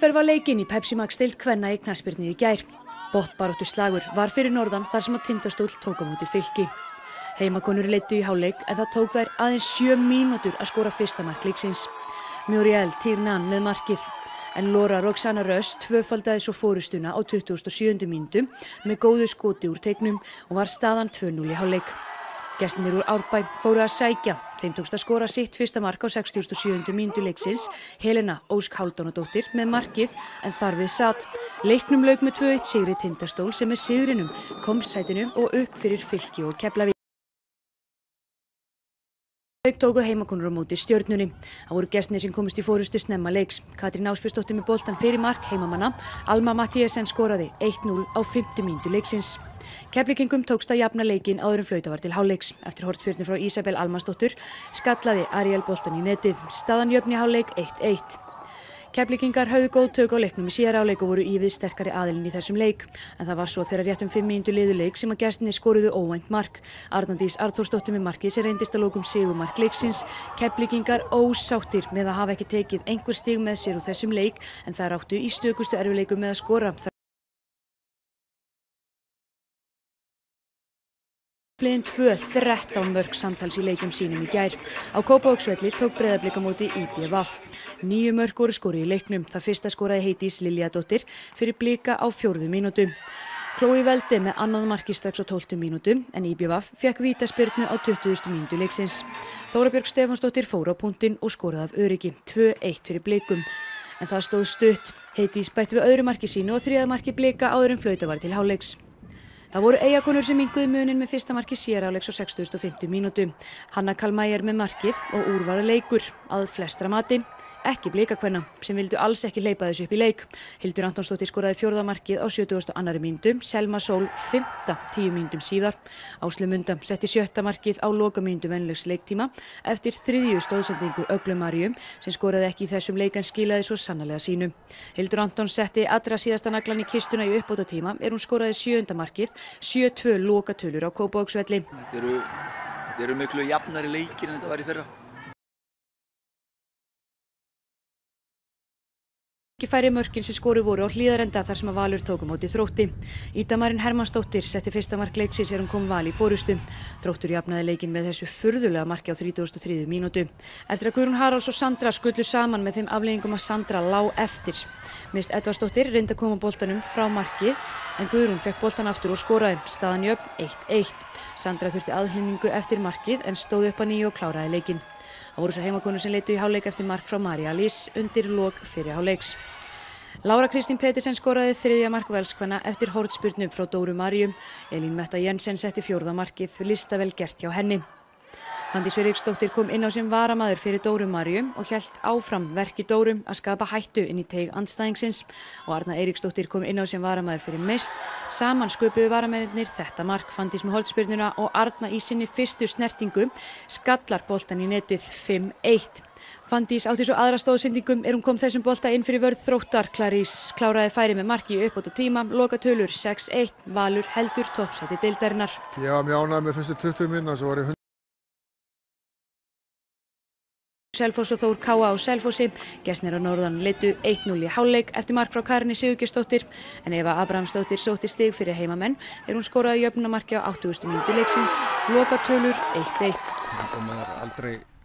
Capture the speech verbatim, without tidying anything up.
Ferð var leikinn í Pepsi Max deild kvenna í knattspyrnu í gær. Botnbaráttu slagur var fyrir norðan þar sem að Tindastóll tók á móti Fylki. Heimakonur leiddu í hálfleik en það tók þær aðeins sjö mínútur að skora fyrsta mark leiksins. Muriel Tirnan með markið. En Laura Roxana Röss tvöfaldaði svo fórustuna á tuttugustu og sjöundu mínútu með góðu skoti úr teignum og var staðan tvö núll í hálfleik. Gestirnir úr Árbæ fóru að sækja. Þeim tókst að skora sitt fyrsta mark á sextíustu og sjöundu mínútu leiksins. Helena Ósk Hálfdánadóttir með markið en þar við sat. Leiknum lauk með tvö eitt sigri Tindastól sem með sigrinum komst sætinu og upp fyrir Fylki og Keflavík. Leik tóku heimakonur á móti Stjörnunni. Það voru gestirnir sem komist í forystu snemma leiks. Katrín Ásbjörnsdóttir með boltann fyrir mark heimamanna. Alma Mathiesen skoraði eitt núll á fimmtu mínútu leiksins. Keflvíkingum tókst að jafna leikinn áður en flautað var til hálfleiks. Eftir hornspyrnu frá Ísabel Almansdóttur skallaði Ariel boltann í netið. Staðan jöfn í hálfleik eitt eitt. Keflvíkingar höfðu góð tök á leiknum í síðari hálfleik og voru ívið sterkari aðilinn í þessum leik. En það var svo þegar rétt um fimm mínútur liðu leik sem að gestirnir skoruðu óvænt mark. Arnaldís Arnþórsdóttir með markið sem reyndist að lokum sigurmark leiksins. Keflvíkingar ósáttir með að hafa ekki tekið einhver stig með sér úr þessum leik en þær áttu í stökustu erfiðleikum með að skora. Liðin tvö þrettán mörk samtals í leikjum sínum í gær. Á Kópavogsvelli tók Breiðablik á móti í B V F. Níu mörk voru skoruð í leiknum. Það fyrsta skoraði Heidís Liljadóttir fyrir Blika á fjórðu mínútu. Chloe Welde með annað markið strax á tólftu mínútu en í B V F fékk vítaspyrnu á tuttugustu mínútu leiksins. Þóra Björg Stefánsdóttir fór á punktinn og skoraði af öryggi tvö eitt fyrir Blikum. En það stóð stutt. Heidís bætti við öðru marki sínu og þriðja marki Blika áður en flautað var til hálfleiks. Það voru Eyjakonur sem minnkuðu munin með fyrsta marki síðari hálfleiks á sextugustu og fimmtu mínútu. Hanna Kalmæger með markið og úr var leikur að flestra mati. Ekki Blikakvenna sem vildu alls ekki hleypa þessu upp í leik. Hildur Antonsdóttir skoraði fjórða markið á sjötugasta og annarri mínútu. Selma Sól fimmta tíu mínútum síðar. Áslaug Munda setti sjötta markið á lokamínútu venjulegs leiktíma eftir þriðju stóðsendingu Öglu Maríu sem skoraði ekki í þessum leik en skilaði svo sannarlega sínu. Hildur Antons setti allra síðasta naglan í kistuna í uppbótartíma er hún skoraði sjöunda markið, sjö tvö lokatölur á Kópavogsvelli. Þetta eru, þetta eru miklu jafnari leikir en þetta var í fyrra. Ekki færri mörkin sem skoru voru á Hlíðarenda þar sem að Valur tók á móti Þrótti. Ida Marín Hermannsdóttir setti fyrsta mark leiksins er hún kom Val í forystu. Þróttur jafnaði leikinn með þessu furðulega marki á þrítugasta og þriðju mínútu. Eftir að Guðrún Haralds og Sandra skullu saman með þeim afleiðingum að Sandra lá eftir. Mist Edvardsdóttir reyndi að koma boltanum frá marki en Guðrún fekk boltan aftur og skoraði. Staðan jöfn eitt eitt. Sandra þurfti aðhlynningu eftir markið en stóð upp að nýju og kláraði leikinn. Það voru svo heimakonur sem leiddu í hálfleik eftir mark frá María Lís undir lok fyrri hálfleiks. Lára Kristín Petersen skoraði þriðja mark Velskvenna eftir hornspyrnu frá Dóru Maríu. Elín Metta Jensen setti fjórða markið, listavel gert hjá henni. Hafdís Eiríksdóttir kom inn á sem varamaður fyrir Dóru Maríu og hélt áfram verki Dóru að skapa hættu inn í teig andstæðingsins og Arna Eiríksdóttir kom inn á sem varamaður fyrir Mist. Saman sköpuðu varamennirnir þetta mark. Fanndís með hornspyrnuna og Arna í sinni fyrstu snertingu skallar boltan í netið fimm eitt. Fanndís átti svo aðra stóðsendingum er hún kom þessum bolta inn fyrir vörð Þróttar. Clarís kláraði færi með marki í uppbótartíma, lokatölur sex eitt. Valur heldur toppsæti deildarinnar. Ég var mjög ánægður með fyrstu tuttugu mínúturnar, svo var ég Selfoss og Þór K A á Selfossi. Gestirnir á norðan leiddu eitt núll í hálfleik eftir mark frá Karinni Sigurgeirsdóttir en Eva Abrahamsdóttir sótti stig fyrir heimamenn er hún skoraði jöfnumarki á áttugustu mínútu leiksins, lokatölur eitt eitt. Það kom aldrei